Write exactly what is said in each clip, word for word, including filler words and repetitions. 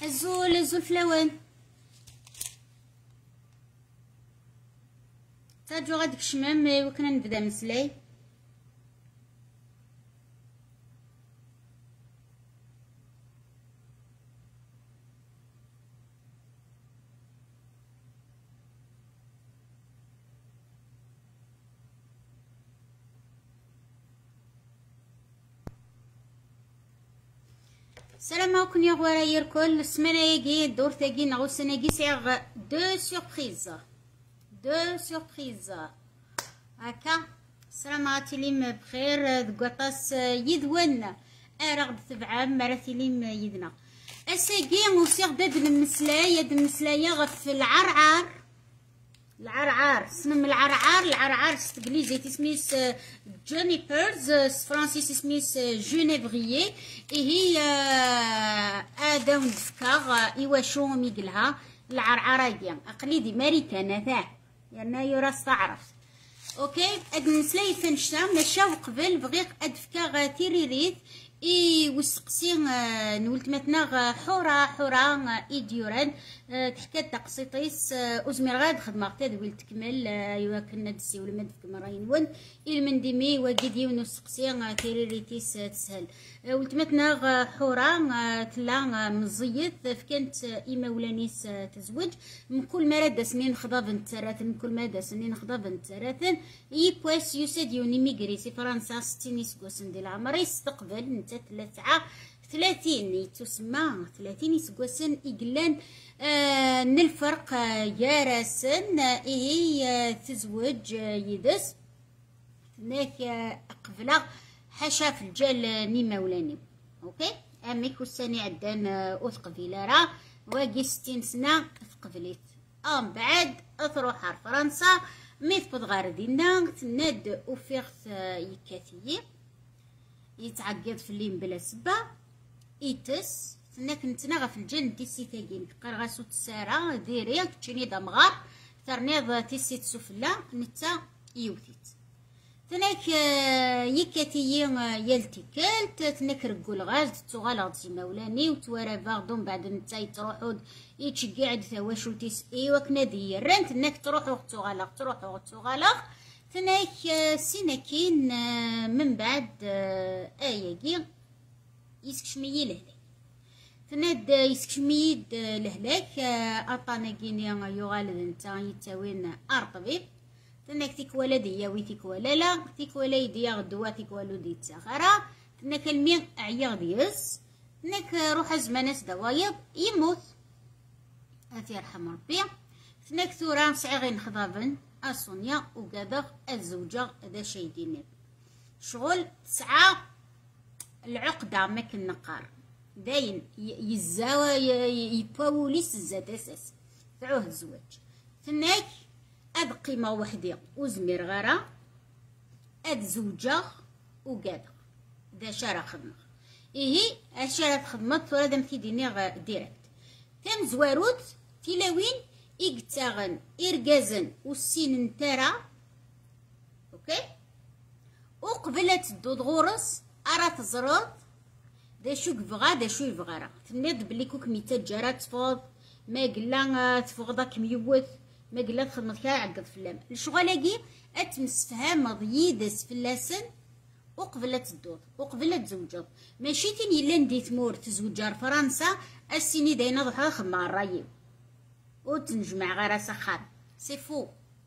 الزول الزول فلاوان تاجو غاديك الشمام وكنا نبدا مسلاي. السلام عليكم يا غواراير الكل. السمانه ياكي الدور تاكي نغو السناكي سيغ دو سوربريز دو سوربريز هكا. السلام عليكم بخير دكواطاس يدون ارغد تبعا مراتيليم يدنا اساكي وسيغ داد المسلاية داد المسلاية غف العرعار العرعار سمم العرعار العرعار ستقليزي تسميس جونيبرز فرانسيس تسميس جونيفريي هي اداون دفكا ايواشو ميقلها العرعرايا اقليدي ماريكانا ثاه يعني يراس تعرف اوكي. اد نسلاي فنشتا مشا وقبل بغيق ادفكا غا تيريريت اي وسقسي نولت متنا حورا حورا ايديوران تحكى تقسيطيس ازمير غاد خدمه تدويل تكمل ايوا كنا دسي ولا ما تكمل راينون المندمي وكيدي ونسقسي تيريريتيس تسهل ولت متنا حورا تلا مزيت فكانت ايما ولانيس تزوج من كل مراد سنين خضاب تسراتن كل مدى سنين خضاب تسراتن اي بواس يسد يوني ميغريسي فرنسا ستين سكوسن ديال العمر يستقبل نتا ثلاثة ثلاثين تسمى ثلاثين يسكوسن إقلان آه نلفرق يارسن هي تزوج يدس هناك قبله حاشا في الجال نيما ولاني اوكي. امي كوساني عدان اوثقفيلا راه واقي ستين سنه ثقفليت ام بعد تروح فرنسا ميت بضغار دينا تناد اوفيغت يكاثيه يتعقد في الليل بلا سبه ايتس تناك نتنا في الجن تيسي تاكين قرغاسو تسارا ديري كتشيني دمغار ترنيض تيسي تسفلا نتا يوثيت تناك يكاتي يلتكلت تناك رقو الغاز تغالغ تي مولاني وتوارا باغدون بعد نتا يتروحود يتشقعد ثواشو تيس ايوا كنا ديران تناك تروحو تغالغ تروحو تغالغ تناك سيناكين من بعد اياكي يسكشمي لهلاك تناد يسكشمي لهلاك اطاناكيني يغالد نتا يتاوين ارطبيب تناك تيك ولدي ياوي تيك ولا لا تيك ولا يدي غدوا تيك والو دي تساخرا تناك الميغ عيا ديس تناك روح زمانات دوايض يموت اثي يرحم ربي تناك ثورا سعي غير نخضابن اسونيا وكذا الزوجة هذا شي دينير شغل تسعة العقدة ماك النقار داين يزاوى يباوليس الزاد اساس تعوه الزواج تناك اد قيمة وحدي وزمير غارة اد زوجة وكذا دا شارع خدمة إيه اشارة خدمة ثورا دام تيديني ديريكت تم زواروت تيلاوين إيقتاغن إرقازن والسين نتارا أوكي وقبلت الدود غورس أرا تزرط دا شو كبغا دا شو يبغارا تنيض بلي كوك ميتا جارة تفوض ما قلا تفوضك ميوث ما قلا تخدمت كاع عقد فلام الشغلاكي اتمسفهام ضييدس فلاسن وقبلت الدود وقبلت زوجات ماشي تين يلا ندي تمور تزوجار فرنسا السيني داينا ضحى خدمة الرايب وتنجمع غير سخان سي فو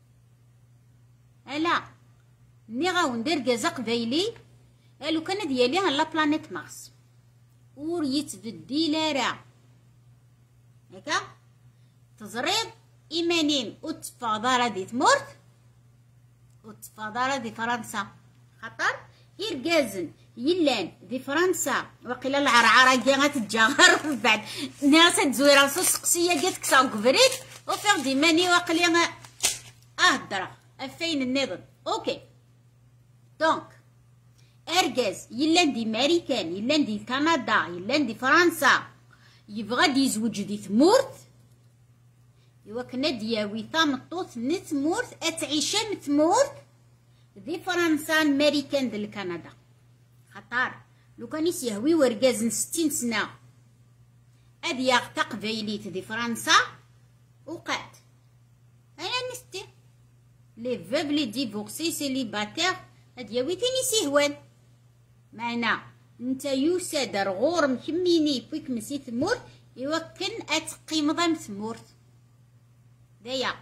الا ني غاوندير كازا قبايلي لو كان ديالي على بلانيت مارس ور يتبدل راه هكا تزريد ايمانيم وتفاضل دي تمورت وتفاضل دي فرنسا خطر يرقازن يلان دي فرنسا وقيلا العرعره كي غتتجاهر بعد ناس تزويره سقسيه قالت كساو كبريت وفيغ دي ماني وقلي اه درا فين النظام اوكي دونك ارجاز يلان دي ماريكان يلان دي كندا يلان دي فرنسا يبغى دي يزوج دي ثمورت ايوا كنا دياوي طامطوط نتمورت اتعيشان تمورت دي فرنسا ماريكان دي كندا خطر لو كان يسيهوي ورقاز ستين سنه هاد يغتا قبايليت دي فرنسا وقعت انا نستي لي فوب لي ديفورسي سيليباتير هاد ياويتيني سيهوان معنا نتا يوساد رغور مكميني بويك مسي ثمورت يوكن اتقي مضام ثمورت دايا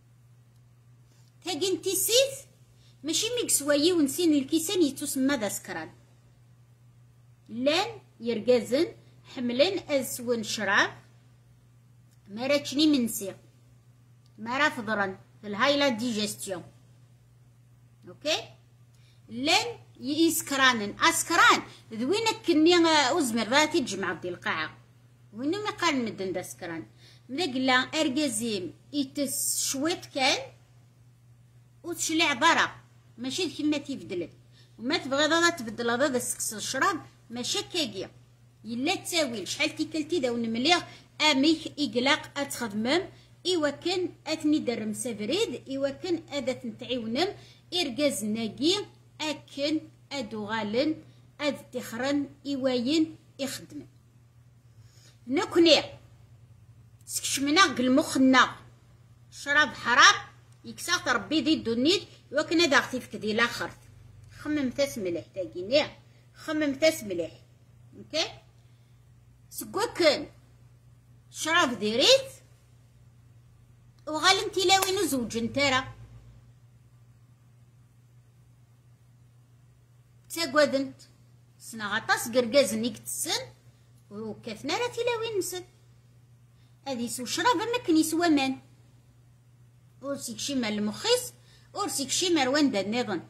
تاقي انتي سيث ماشي ميكسوايي ونسين الكيسان يتسمى ذا سكران لان يرقازن حملن اسون شراب مراتشني منسي مرا فضرن في الهايلا ديجستيون اوكي لان يسكرانن اسكران ذوينك كني ازمر ذاتي تجمع دي القاعه وينو ما قال مدن دا سكران مدقلا ارقازيم يتس شويت كان وتشلع برا ماشي كيما تيبدلت وما تبغي ضا تبدل هذا السكس الشراب ماشي كاكيا يلا تساوي شحال تيكلتي داون مليح اميك اقلاق اتخدمم ايوا كان اتني درم سافريد ايوا كان ادا تنتعيونم ارقاز ناقي اكن ادو غالن اد تخرن ايواين يخدم نكني سكشمنا قلمخنا شراب حرام يكساط ربي دي الدنيت وكنا دا اختي فكدي لاخرت خمم تاس مليح تاقيني خمم تاس مليح اوكي سكوكن شراب ديريت وغالن تلاوين زوج نتارا تاقودنت سنا غطاس قرقازن يكتسن وكاثنا راه تلاوين نسن هادي سو شراب مكن يسوى مان ورسيك شي مال المخيص ورسيك شي مروان دا النظن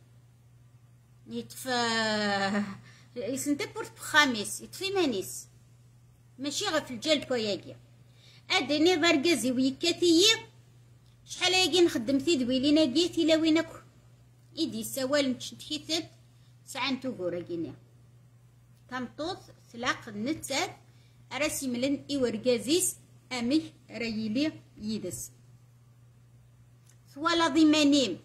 يتفا يسنتي بورت بخاميس يطفي مانيس ماشي غير في الجال بوياكيا ادني ضرقازي ويكاتيي شحال هاكي نخدم في دويلينا كيتي لاوينك ايدي سوال نتشتيتت ساعه توغورا كينيا تمطوط سلاق نتات راسي ملن ايوركازيس امي رايلي يدس ثوالا ضيمانيم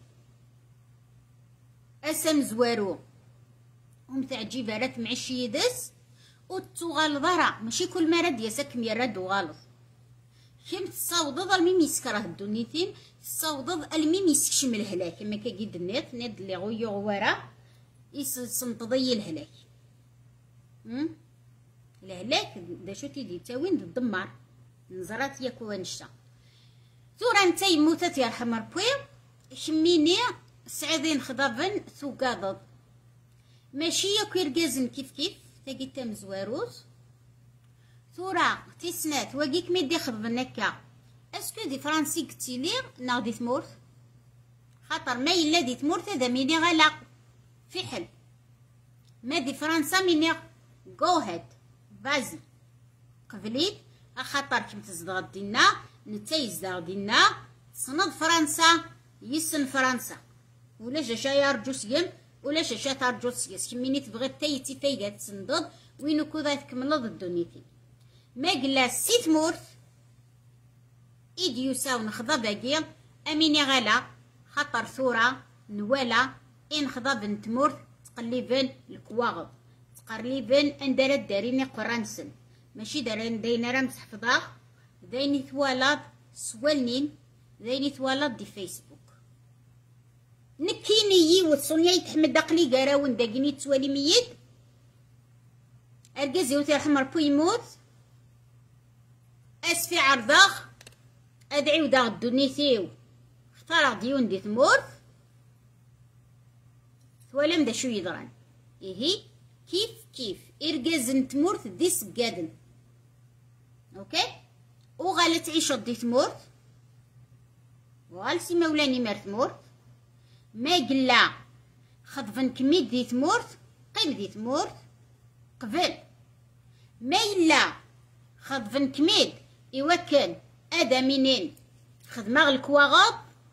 اسم زوارو هم تعجيب رات معشي يدس وتغال ضرع ماشي كل ما رد يسك ميرد وغالط كم تصاوضض الميم يسكره الدنيتين تصاوضض الميم يسكشم الهلاك كما كيد النيت نيد اللي غيو ورا يسنتضي الهلاك هم الهلاك دا شو تيدي تاوين الدمار نزرات ياك ونشتا ثورا نتاي موتات يرحم ربي شميني سعيدين خضابن ثو قاضض ماشي ياك يرقازن كيف كيف تاقي تام زواروز ثورا تيسنات واقيك ميدي خضبن هكا اسكو دي فرانسي كتيلي نا دي ثمورت خاطر ما إلا دي ثمورت هذا ميني غلا في حل ما دي فرنسا ميني جو هيد فازي قبليت خاطر كم تزدغ دينا نتا يزدغ دينا تصنض فرنسا يسن فرنسا ولا جاشا يرجو سيم ولا جاشا ترجو سيس كميني تبغي تايتي فايقة تسندض وينو كوذا تكملض الدنيتي ما قلا سيت مورت إيديو ساو نخضا باقي أميني غالا خاطر ثورة نوالا إن خضا بنت مورت تقليبن الكواغض تقريبا اندار داريني قرانسن ماشي دارين داينا راه متحفظه دايني ثوالاد سوالنين دايني ثوالاد دي فيسبوك نكيني وصونيا يتحمد دقلي قراون داقيني تسوالي ميت ارقازي وترحم ربو يموت اسفي عرضاخ ادعي وداغ الدنيثيو اختار ديون دي ثمورث ثوالم دا شو يضران إيهي كيف كيف إرجازن تمورت دي سقادن أوكي وغالة تعيش دي تمورت وغالسي مولاني مار تمورت ما قلا خطفن كميد دي تمورت قيم دي تمورت قبل ما إلا خطفن كميد إوكن أدا منين خدمة الكواغاب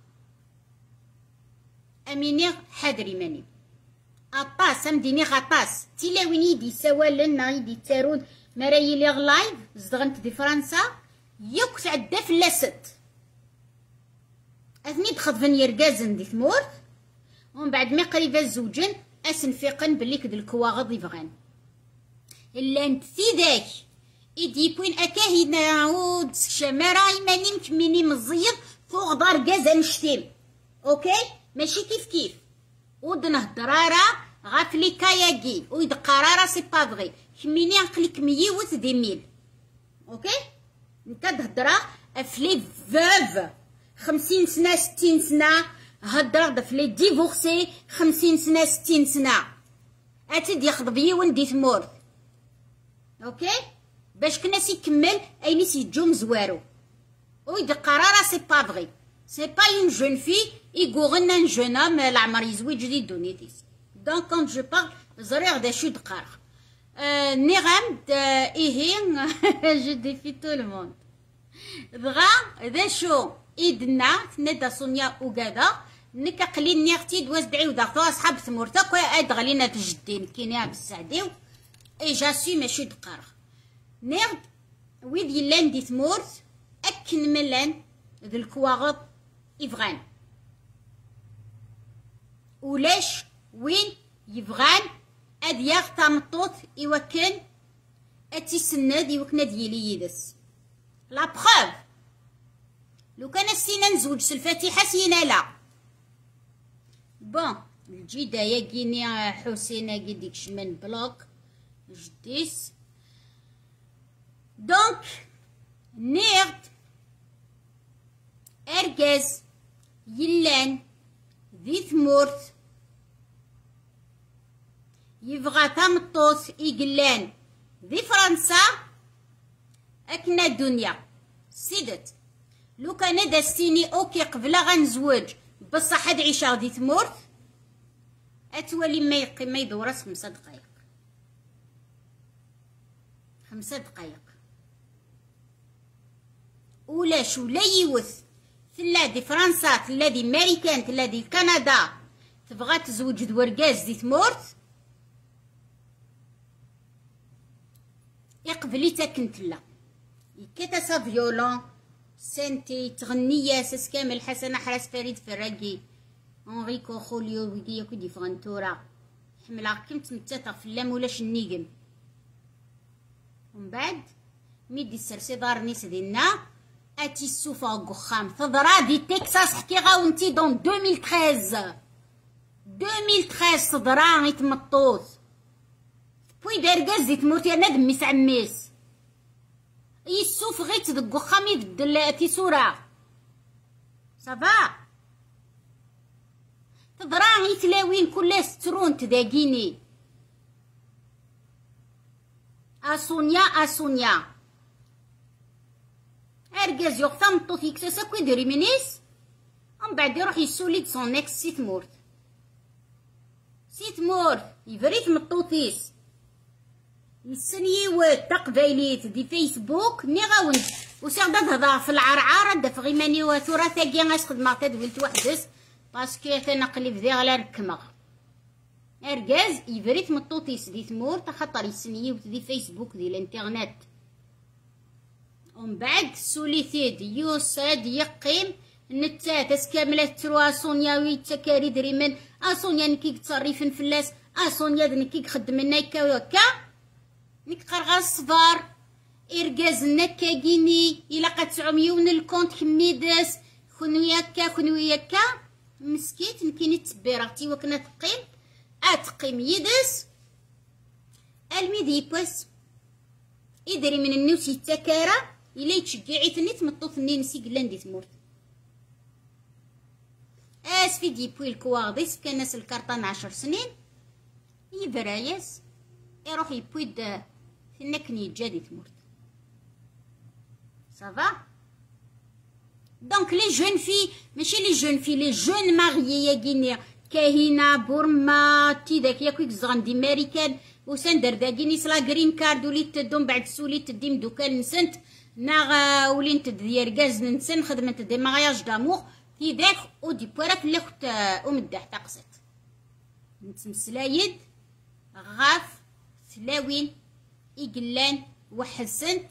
أميني حادري ماني أطاس أمديني غطاس تيلاوين يدي سوال لنا يدي تارون مرايي لي غلايف زدغنت دي فرنسا يوك تعدى فلاست أثني تخطفن يرقازن دي ثمورت ومن بعد ما قريبا الزوجن أسنفيقن بلي كد الكواغض يبغان إلا انت في ذاك إدي بوين أكاهي نعود شمارة إيماني مكميني مزيض فوق دار كازا نشتيم أوكي ماشي كيف كيف ودنهضرارا غافلي كاياكي ويد قرارا سي با فغي كميني عقلك ميوت دي ميل أوكي نتا تهضرا افلي فوف خمسين سنة ستين سنة هضرا دفلي ديفورسي خمسين سنة ستين سنة أتد ياخذ بيون دي ثمورت أوكي باش كنا سيكمل أيني سيجو مزوارو ويد قرارا سي با فغي سي با اون جون في يقوغنا ان جون ام العمر يزوج دي دونيتيس دونك كونت جو بارل زريغ دا شو دقارغ أه نغم دا إيهين جو ديفي تو الموند بغا ذا شو إيدنا تندا سونيا وكذا نكا قليل نيغتي دواز دعيو داغتو أصحاب ثمورتا كوا أد غالينا تجدين كينيها بالسعديو إي جاسو ماشي دقارغ نيغد ويد يلان دي ثمورت أكن ملان ذا الكواغط يفغان ولاش وين يفغان اد ياغ تامطوط يوكن اتي سند يوكن ديالي يدس لا بروف لو كان السينا نزوج الفاتحه سينا لا بون الجيده يا كيني حسينه قديك شمن بلوك جديس دونك نيرد ارجاز يلان ذي ثمورت يبغى تمطوط يقلان ذي فرنسا أكنا الدنيا سيدت لو كان داستيني أوكي قبل غنزوج بصح هاد عيشة غدي تمورت أتولي ما يقي ما يدورس خمسة دقايق خمسة دقايق ولاش ولا يوث تلا دي فرنسا تلا دي ماريكان تلا دي كندا تبغى تزوج دوركاز دي تمورت يقبلي تاكن تلا يكتا سا فيولون سنتي تغنية ساس كامل حسنة حراس فريد فراكي انريكو خوليو ويديا كودي فرانتورا حملا كم تمتاتا في اللام ولاش النيقم ومن بعد ميدي السرسي دار نيس ديالنا اتي السوفا قخام تضرا دي تكساس حكي غاونتي دون ألفين وثلاثة عشر ألفين وثلاثة تضرا غيتمطوط بوي داركاز دي تموت يا ندم ميس عميس يسوف غيت دك وخام يبدل تيسورا صافا تضرا غيتلاوين كلها سترون تداكيني اسونيا اسونيا اركاز يغطى مطوط يكتسا كو يدير يمينيس ومن بعد يروح يسولي سون اكس سي تمورت سي تمورت يفريت مطوطيس يسنيوات تقبايليت دي فيسبوك ني غاونت وساعدا تهضر في العرعار دا في غيماني وثورة تاكي غاسخدم تدويلت وحدس باسكو تنقلي بدي على ركمغ اركاز يفريت مطوطيس دي تمورت خاطر يسنيوت دي فيسبوك دي الانترنت ومن بعد سوليتيد يوساد يقيم نتا تسكاملة تروا سونيا ويتا كاري دريمن اسونيا نكيك تصريفن فلاس اسونيا نكيك خدمنا يكا وكا نك قرغا الصفار اركاز نكاكيني الا قد تسعميون الكونت كميداس خنويا كا خنويا كا مسكيت نكيني تبيرغتي وكنا تقيم اتقيم يدس الميدي بوس يدري من النوس يتكارا إلا يتشجعي ثني تمطو ثني نسي قلان دي تمورت اس في دي بوي الكواغديس كان ناس الكارطان عشر سنين يبرايس يروح يبوي دا ثنكني يجا دي تمورت صافا دونك لي جون في ماشي لي جون في لي جون ماريي يا غينيا كاهينا بورما تي داك ياكويك زغان دي ماريكان وسندر داكيني سلا جرين كارد وليت تدوم بعد سوليت تديم دوكال نسنت ناغ ولينت ديال غاز نسن خدمت دي مارياج دامور في داك ودي بوراك اللي خت امدح تقصت نتمسلايد غاف سلاوين إقلان وحسنت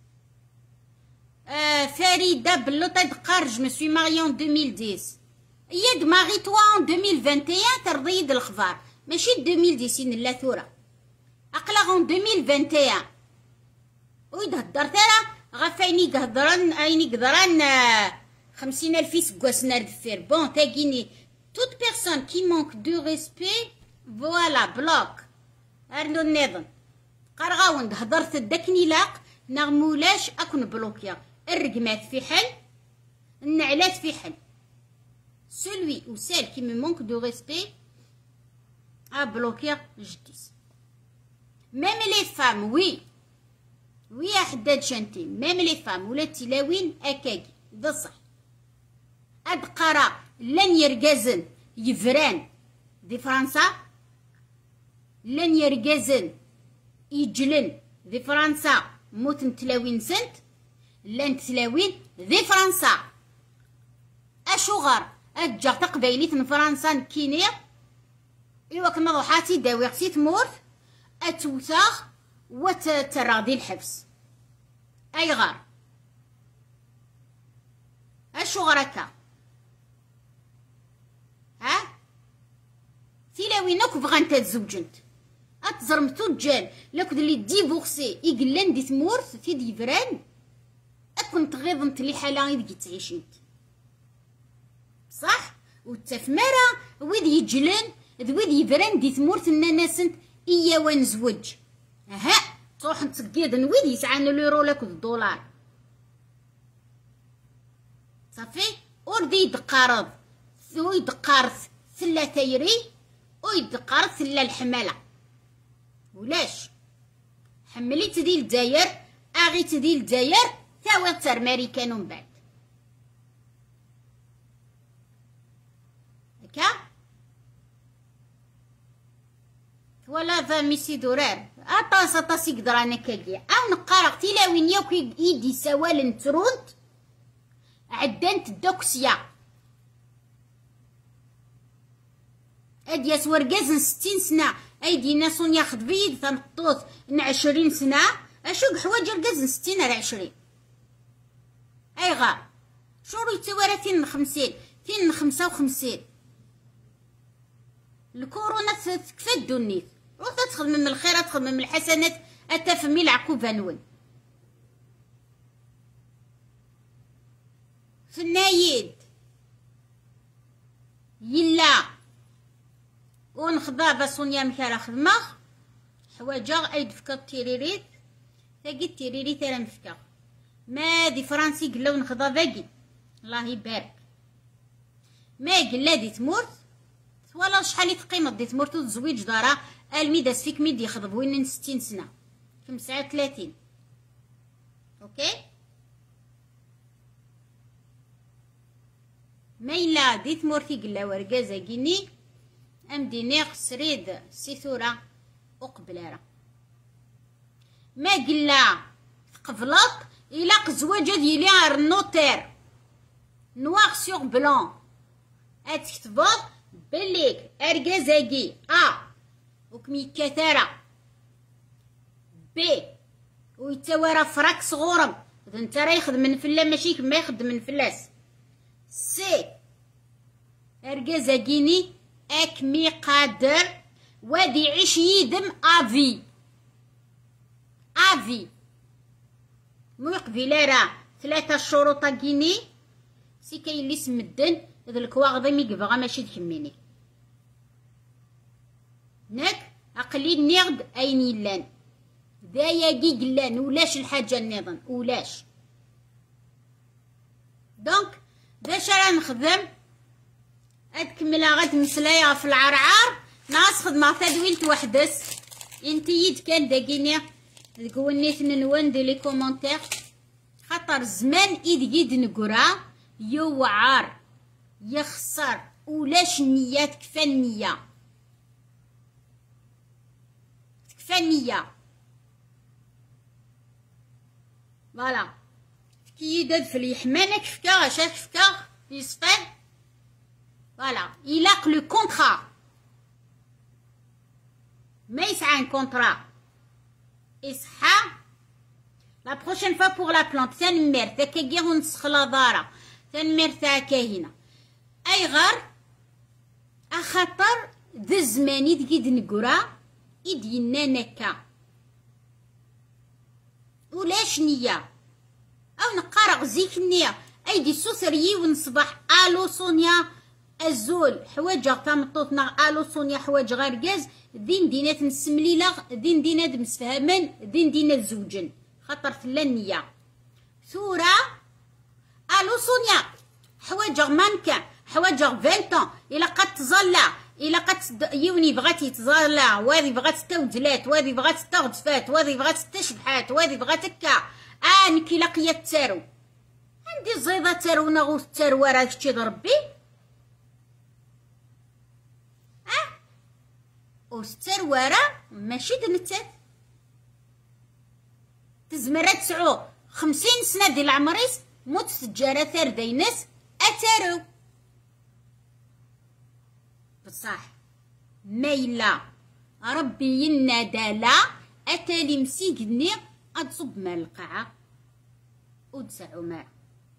آه فريدة بلوطة دقار جو مسوي ماري ان ألفين وعشرة يد ماري توا ان ألفين وواحد وعشرين ترضيد الخبار ماشي ألفين وعشرة لا ثورة أقلغ ان ألفين وواحد وعشرين ويد هدرت انا غفايني قهدران ايني قدران خمسين الف سكواس نارد فير بون تاكيني توت بيرسون كي مونك دو ريسبي فوالا بلوك ارلو النظام قرغاون هدرت داكني لاق نغمولاش اكون بلوكيا الرقمات في حل النعلات في حل celui ou celle qui me manque de respect à bloquer justice. Même les femmes, oui. Oui, أحداد شنتي. Même les femmes ولا تلاوين أكاكي. ده صح. أدقرا لن يرجزن يفران دي فرنسا. لن يرجزن يجلن دي فرنسا موتن تلاوين سنت. لن تلاوين دي فرنسا. أشغر أجا تقبيليت من فرنسا كينيا إيوا كما ضحاتي داوي غسي تموت أتوثاغ وتراضي الحبس أي غار أشو غركا ها تيلاوينك بغان تتزوجنت أتزرمتو الجال لكن اللي ديفوغسي إقلان دي تمورث في ديفران أكون تغيظنت لي حالة يدقي تعيشيت صح والتفمرة ويد يجلن ذويد يفران دي ثمورت ناسنت إيا ونزوج ها تروح نتقيد نويد يسعان ليرو لك الدولار صافي وردي يدقارض ثو يدقارث ثلا تيري ويدقارث ثلا الحمالة ولاش حملي تدي الجزائر اغي تدي الجزائر تاوي تر ماريكان ومن بعد ولا ذا ميسي دورار اطاس اطاس يقدر انا كاكيا او نقارق تيلاوين ياك يدي سوال نترونت عدانت الدوكسيا ادياس ورقازن ستين سنة ايدي ناسون ياخد بيد ثمطوط ن عشرين سنة اشوق حوايج رقازن ستين على عشرين اي غار شورو يتوارا تين خمسين تين خمسة وخمسين الكورونا تكفى الدنيت وتدخل من الخيرات تدخل من الحسنات اتفهمي العقوبة نون في النايد يلا ونخضا باسونيا مكارا خدمة حواجا ايد فكا التيريريت تاقي التيريريت انا مفكا ما دي فرنسي قلاو نخضا باقي الله يبارك ما قلا دي تموت ولا شحال تقيمة دي تمرتو تزويج دارا الميداس فيك ميدي يخضب وين ستين سنة خمسة وثلاثين اوكي ميلا دي تمرتي قلا ورقازة كيني ام دينيغ سريد سيثورة وقبلارة ما قلا قبلط الى قزواجة ديالي غير النوتير نواغ سيغ بلون اتكتبض بليك ارجازاكي ا وكمي كثارة بي ويتوارى فراك صغورم اذا انت راه يخدم من فلا ماشي كما يخدم من فلاس سي ارجازاكيني اكمي قادر وادي عيش يدم افي افي مو يقبل راه ثلاثة شروط كيني سي كاين اللي سمدن إذا الكواغضي ميقبغا ماشي تكميني ناك أقلي نيغد أين يلان دايا كي قلان ولاش الحاجة النظام ولاش دونك باش راه نخدم أتكمل غاد مسلايا في العرعار ناس خدمة تدويلت وحدس انتي يد كان داكيني تقولني نوان دي لي كومونتير خاطر زمان إيد يد نقرا يوعر يخسر ولاش النيات تكفى النية تكفى النية فوالا كي يدد في اليحمانك فكا غاشاك فكا يسطل فوالا يلاق لو كونطرا ما يسعى ان كونطرا يصحى لا بروشين فوا بوغ لا بلانت تنمر تاكاكي ونسخ لا دارا تنمر تاع كاهنه اي غار اخاطر ذا الزمان يدقيد نقرا يدينا نكا ولاش نية او نقارغ زيك النية ايدي سوسريي ونصبح الو سونيا الزول حوايج تمطوطنا الو سونيا حوايج غرقاز دين دينات مسمليلة دين دينات مسفهمن دين دينات زوجن خاطر فلا النية ثورة الو سونيا حوايج مانكا حوايج فانتون الا قد تظلع الا قد يوني بغات يتظلع وهذه بغات تودلات وهذه بغات تغدفات وهذه بغات تشبحات وهذه بغات هكا اه نكي لقيا التارو عندي الزيضه تارو ناغوس التارو راه كشي ضربي اه والترواره ماشي دنتات تزمر تسعو خمسين سنه ديال العمريس موت تجاره ثار دايناس اتارو بصح مايلا ربي ينادى لا اتالي مسيقني اتصب مال القاعه ودسعو ماء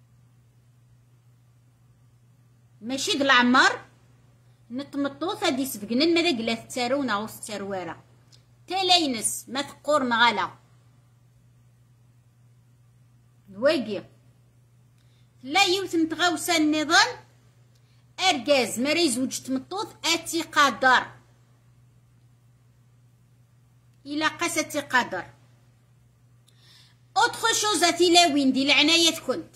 ماشي د العمر نطمطوط هادي سبقنا ماذا قلا التارونا او الترواره تلاينس ما تقور مغالا واقي لا يوثن تغوسا النظام ارجاز مري زوج تمطوط اتي قدر الى قاستي قدر اوتخ شوز تلاوين دي العناية كنت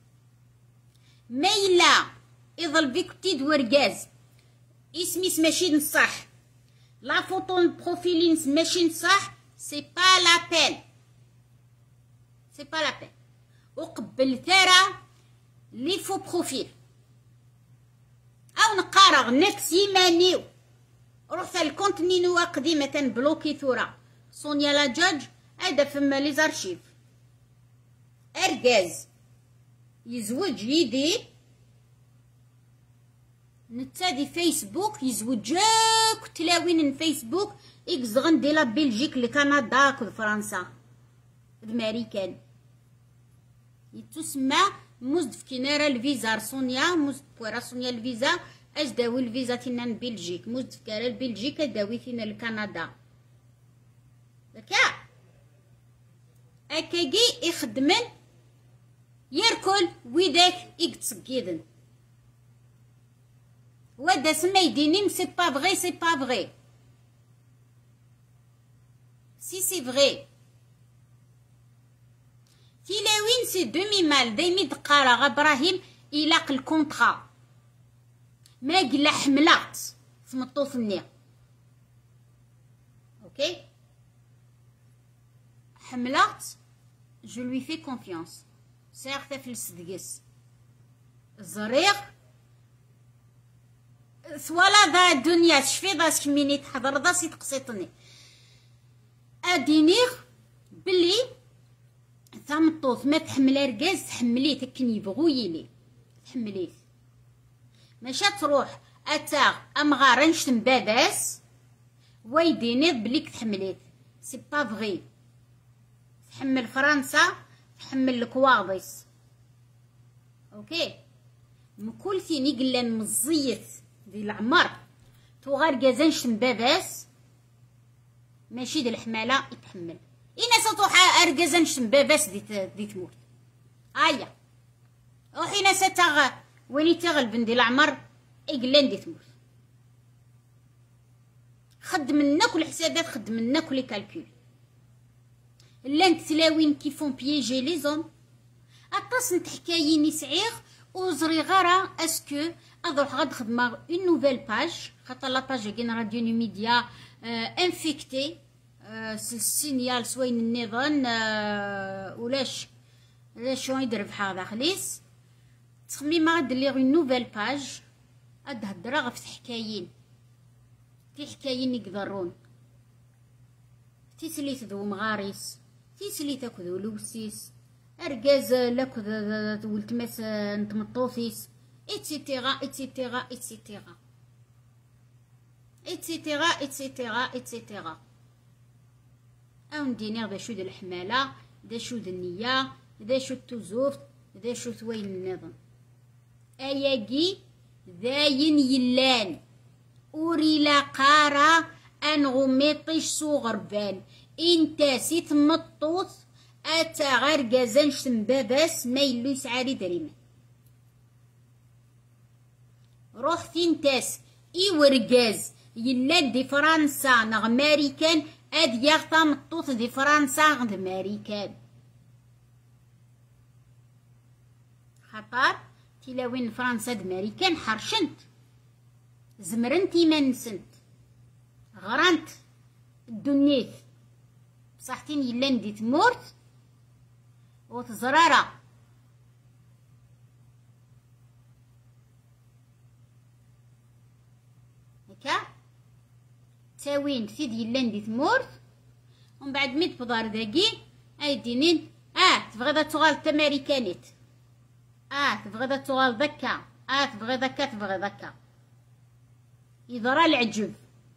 ميلا يظل بيك تيد ورجاز اسمي ماشي نصح لا فوتون بروفيلين ماشي نصح سي با لا بين سي با لا بين وقبل ثرى لي فو بروفيل او نقارغ نفسي مانيو روح الكونتني نوا قديمة بلوكي ثورة سونيا لا جاج هذا فما لي زارشيف ارجاز يزوج يدي نتادي فيسبوك يزوج جاك تلاوين فيسبوك اكزغن دي لا بلجيك لكندا كل فرنسا الماريكان يتسمى مزد في كنارة الفيزا سونيا مزد بورا سونيا الفيزا اش داوي الفيزا تينا بلجيك مزد في كنارة بلجيك داوي تينا لكندا دكا اكاكي يخدمن يركل ويداك يتسقيدن ودا سما يديني سي با فغي سي با فغي سي سي فغي تيلاوين سي دومي مال دايمي دقارة ابراهيم يلاق الكونطرا ما قلا حملات في مطوف النية اوكي حملات جو لوي في كونفيونس سيغ تفلس دقس الزريغ ثوالا ذا الدنيا شفي ذا كميني تحضر ذا سي تقسيطني ادينيغ بلي ثمطوط ما تحمل رجاز تحمليه تكن يبغو يلي تحمليه ماشي تروح اتا امغار نشتم باباس ويديني بليك تحمليه سي با فغي تحمل فرنسا تحمل الكواضيس اوكي مكل ثيني قلان مزيت ديال العمر تو غير كازنش باباس ماشي د الحماله يتحمل إنا سطوح أرجزنش باباس دي دي تموت هيا وحين ستغ ويني تغلب ديال العمر إقلان دي تموت خدم لنا كل حسابات خدم لنا كل كالكول لان تلاوين كيفون بيجي لي زون اطاس نتحكايين يسعيغ وزري غارة اسكو اضروح غاد خدمة اون نوفيل باج خاطر لا باج كاين راديو ميديا انفيكتي السينيال سوين النظام ولاش ولاش شو يدير بحال داخليس تخمي ما غاد لي اون نوفيل باج اد هضره غف حكايين تي حكايين يقدرون تيسلي تدو مغاريس تيسلي تاكدو لوسيس ارجاز لاكد ولتماس نتمطوفيس ايتسيتيرا ايتسيتيرا ايتسيتيرا ايتسيتيرا ايتسيتيرا ايتسيتيرا او نديني دا شو د الحماله دا شو د النيه دا شو التوزوفت دا شو ثوين النظام اياكي ذاين يلان اوري لا قارة انغميطيش سو غربان انت سي تمطوط اتا غير كازان شتم باباس ما يلو يسعى دريمه. روح فين تاس اي ورقاز يلا دي فرنسا نغ ماريكان اد يغطى مطوط دي فرنسا غد ماريكان خطر تلاوين فرنسا د ماريكان حرشنت زمرنتي ما نسنت غرانت الدنيت بصحتين يلا ندي تمورت وتزرارة هكا تاوين سيد يلا ندي تمورت ومن بعد ميت بضار داكي ايدينين اه تبغي تغال تماريكانيت اه تبغي تغال دكا اه تبغي دكا تبغي دكا يضرى العجب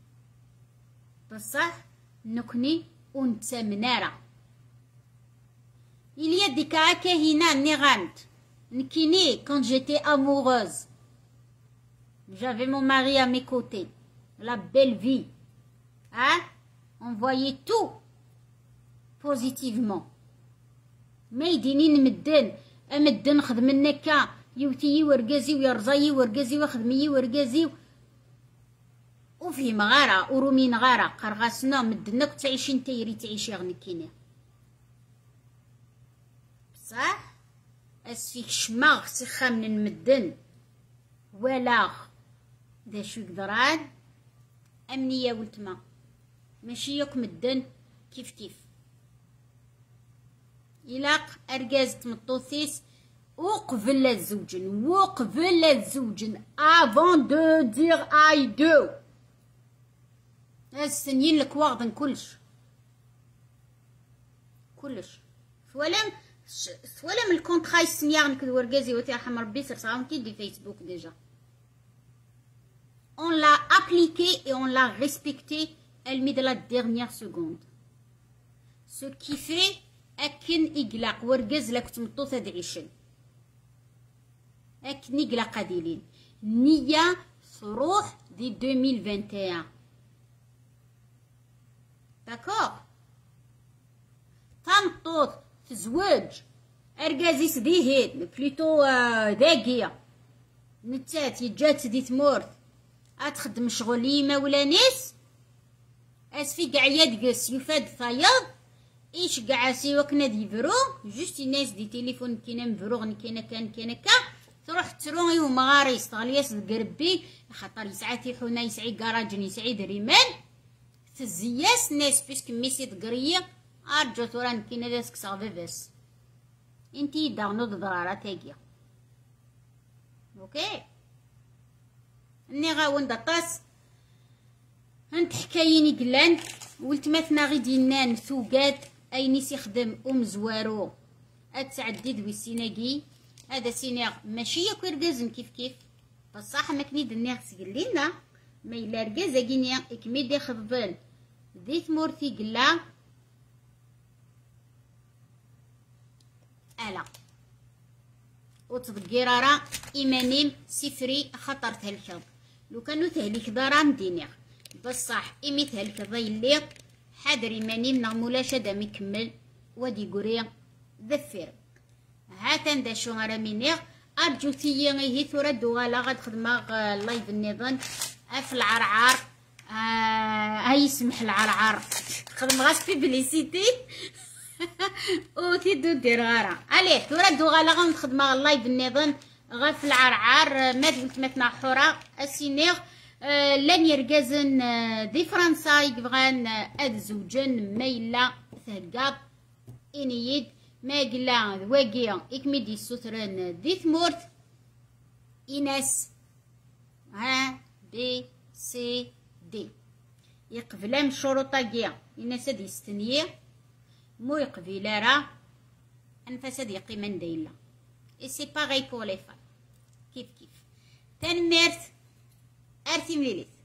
بصح نكني ونت منارة il y a des cas كاهنا نغانت نكيني quand j'étais amoureuse j'avais mon mari à mes côtés la belle vie hein on voyait tout positivement ما يديني نمدن امدن خدم النكا يوتي ورقازي ويرزاي ورقازي وخدمي ورقازي وفي مغارة ورومين غارة قرغاسنا مدنك تعيشين تيري تعيشي غنكيني بصح اسفيك شماغ سخا من المدن ولا دا شو قدران امنية ولتما ماشي يوك مدن كيف كيف إلاق أرجاز تمطوثيس وقبل الزوجن وقبل الزوجن avant de dire I do السنين لك واخدن كلش كلش فولم فولم الكونترا يسنيان كد ورقازي وتي رحم ربي سرساهم كي دي فيسبوك ديجا on l'a appliqué et on l'a respecté elle met de la dernière seconde ce qui fait أكن إقلاق ورقز لك تمطوثة دعيشن أكن إقلاق قديلين نية صروح دي ألفين وواحد وعشرين داكوغ تمطوط تزوج أرقازي سديهيد بليتو داقية نتات يجات دي تمورت أتخدم شغلي ما ولا ناس أسفي قاع يدقس يفاد فياض ايش قاع سيوك نادي فرو جوست الناس دي تليفون كينا مفروغ كينا كان كينا كا تروح تروغي ومغاري يستغلياس القربي خاطر يسعى تيحونا يسعي كراجن يسعي دريمان تزياس ناس بيسك ميسي تقريه ارجو توران كينا داسك صافي بس انتي داغنو ضرارة تاقيا اوكي اني غاون دطاس هانت حكاييني قلان ولتماتنا غي دينان ثوقات اينيس يخدم ام زوارو اتعدي دوي سيناكي هذا سيناغ ماشي ياك رقازن كيف كيف بصح ماكني دنيغ سقلينا ما الا رقازا كينيا اكميدي خضبان ذي ثمورتي قلا الا وتذكيرارا ايمانيم سفري خطر تهلكض لو كانو تهلك دارا مدينيغ بصح إميت هالكضي اللي حادر إيمانيم نغمولا شادا ميكمل ودي قرية ذفر هاتان دا شو غرا مينيغ أرجو تيي غيه ثورا دوغالا غاد خدماغ لايف النظام أف العرعار آه هاي يسمح العرعار خدم غاس بيبليسيتي وتيدو دير غارة عليه ثورا دوغالا غاد خدماغ لايف النظام غاف العرعار ما دولت متنا حورا السينيغ آه لن يرقزن آه دي فرنسا يبغان آه اد زوجن ميلا ثهقاب انيد ما قلا واقيا اكميدي السوترن دي ثمورت إناس ها بي سي دي يقبلام شروطا قيا إناس هاد يستنيه مو يقبل راه انفاس هاد يقي من دايلا اي سي باغي بور لي فام كيف كيف تنمرت ارتي مليليت